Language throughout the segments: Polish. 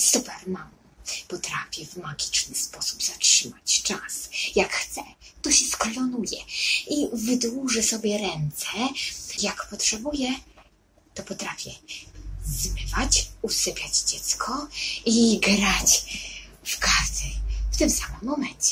super mamą. Potrafię w magiczny sposób zatrzymać czas. Jak chcę, to się sklonuję i wydłużę sobie ręce. Jak potrzebuję, to potrafię zmywać, usypiać dziecko i grać w karty w tym samym momencie.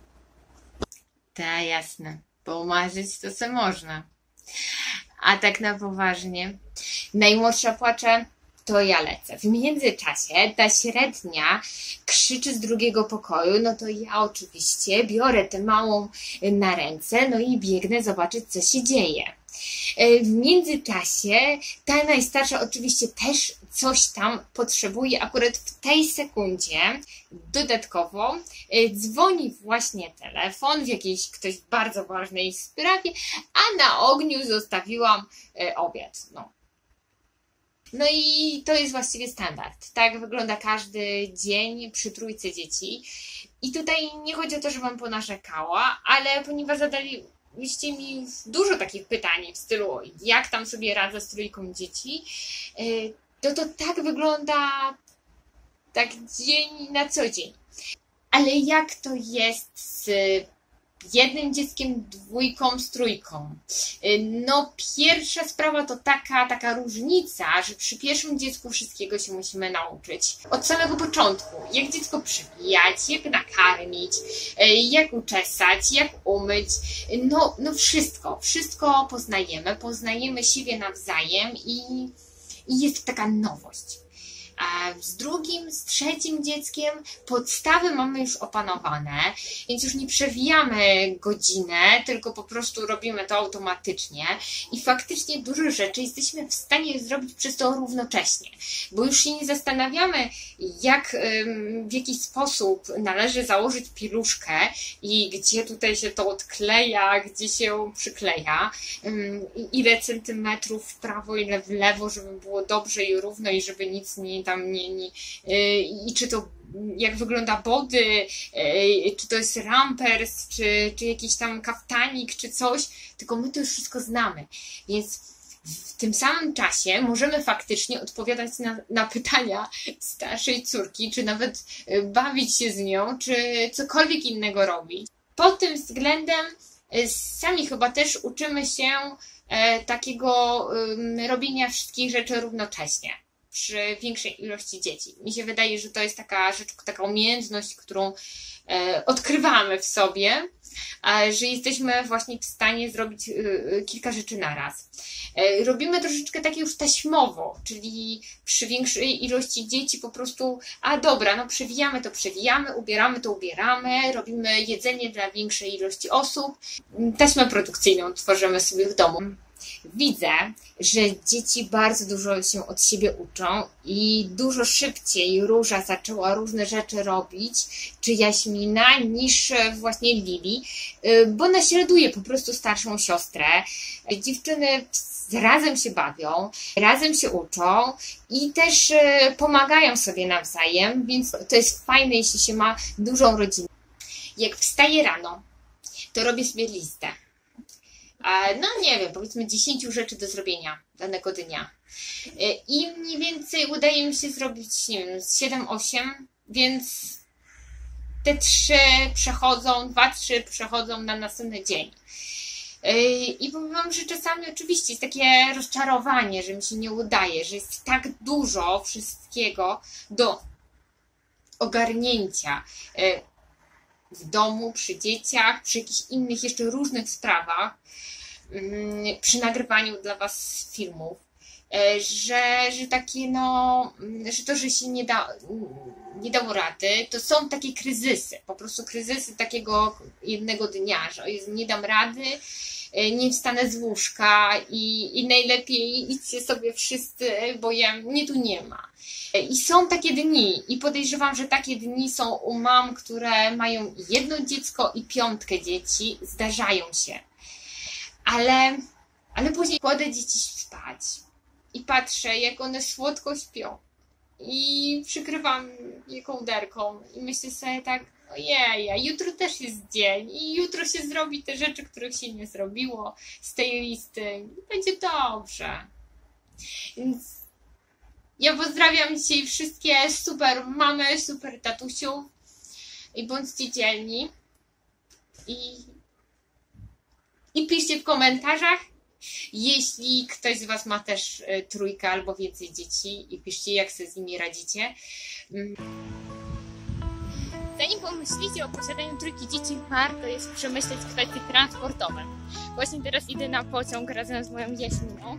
Tak, jasne. Pomarzyć to co można. A tak na poważnie. Najmłodsza płacze, to ja lecę. W międzyczasie ta średnia krzyczy z drugiego pokoju, no to ja oczywiście biorę tę małą na ręce, no i biegnę zobaczyć, co się dzieje. W międzyczasie ta najstarsza oczywiście też coś tam potrzebuje akurat w tej sekundzie. Dodatkowo dzwoni właśnie telefon w jakiejś ktoś bardzo ważnej sprawie, a na ogniu zostawiłam obiad. No i to jest właściwie standard. Tak wygląda każdy dzień przy trójce dzieci. I tutaj nie chodzi o to, żebym ponarzekała, ale ponieważ zadaliście mi dużo takich pytań w stylu, jak tam sobie radzę z trójką dzieci, to tak wygląda tak dzień na co dzień. Ale jak to jest z jednym dzieckiem, dwójką, z trójką? No pierwsza sprawa to taka różnica, że przy pierwszym dziecku wszystkiego się musimy nauczyć. Od samego początku. Jak dziecko przybijać, jak nakarmić, jak uczesać, jak umyć. No wszystko poznajemy siebie nawzajem i jest taka nowość. A z drugim, z trzecim dzieckiem podstawy mamy już opanowane, więc już nie przewijamy godzinę, tylko po prostu robimy to automatycznie i faktycznie dużo rzeczy jesteśmy w stanie zrobić przez to równocześnie, bo już się nie zastanawiamy, w jaki sposób należy założyć pieluszkę i gdzie tutaj się to odkleja, gdzie się przykleja, ile centymetrów w prawo, ile w lewo, żeby było dobrze i równo i żeby nic i czy to jak wygląda body, czy to jest rampers, czy jakiś tam kaftanik, czy coś, tylko my to już wszystko znamy, więc w tym samym czasie możemy faktycznie odpowiadać na pytania starszej córki, czy nawet bawić się z nią, czy cokolwiek innego robić. Pod tym względem sami chyba też uczymy się takiego robienia wszystkich rzeczy równocześnie przy większej ilości dzieci. Mi się wydaje, że to jest taka rzecz, taka umiejętność, którą odkrywamy w sobie, że jesteśmy właśnie w stanie zrobić kilka rzeczy naraz. Robimy troszeczkę takie już taśmowo, czyli przy większej ilości dzieci po prostu, przewijamy to przewijamy, ubieramy to ubieramy, robimy jedzenie dla większej ilości osób. Taśmę produkcyjną tworzymy sobie w domu. Widzę, że dzieci bardzo dużo się od siebie uczą i dużo szybciej Róża zaczęła różne rzeczy robić, czy Jaśmina, niż właśnie Lili, bo naśladuje po prostu starszą siostrę. Dziewczyny razem się bawią, razem się uczą i też pomagają sobie nawzajem, więc to jest fajne, jeśli się ma dużą rodzinę. Jak wstaję rano, to robię sobie listę. Nie wiem, powiedzmy 10 rzeczy do zrobienia danego dnia. I mniej więcej udaje mi się zrobić, 7-8, więc te 2-3 przechodzą na następny dzień. I powiem wam, że czasami oczywiście jest takie rozczarowanie, że mi się nie udaje, że jest tak dużo wszystkiego do ogarnięcia w domu, przy dzieciach, przy jakichś innych jeszcze różnych sprawach, przy nagrywaniu dla was filmów, że takie że to, że się nie dało rady, to są takie kryzysy, po prostu kryzysy takiego jednego dnia, że nie dam rady, nie wstanę z łóżka i najlepiej idźcie sobie wszyscy, bo mnie tu nie ma. I są takie dni i podejrzewam, że takie dni są u mam, które mają jedno dziecko i 5 dzieci, zdarzają się. Ale później kładę dzieci spać i patrzę, jak one słodko śpią i przykrywam je kołderką i myślę sobie tak, ojej, jutro też jest dzień i jutro się zrobi te rzeczy, których się nie zrobiło z tej listy i będzie dobrze. Więc Ja pozdrawiam dzisiaj wszystkie super mamy, super tatusiów i bądźcie dzielni i piszcie w komentarzach, jeśli ktoś z Was ma też trójkę albo więcej dzieci, i piszcie, jak sobie z nimi radzicie. Zanim pomyślicie o posiadaniu trójki dzieci, warto jest przemyśleć kwestie transportowe. Właśnie teraz idę na pociąg razem z moją Jaśminą,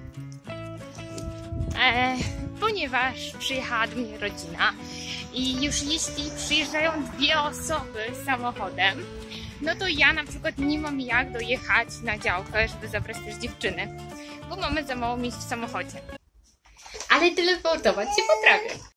ponieważ przyjechała do mnie rodzina i już jeśli przyjeżdżają 2 osoby samochodem, no to ja na przykład nie mam jak dojechać na działkę, żeby zabrać też dziewczyny, bo mamy za mało miejsc w samochodzie. Ale teleportować się potrafię.